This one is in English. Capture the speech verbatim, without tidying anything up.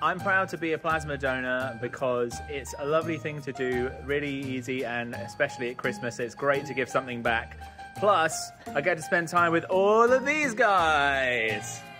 I'm proud to be a plasma donor because it's a lovely thing to do, really easy, and especially at Christmas, it's great to give something back. Plus, I get to spend time with all of these guys.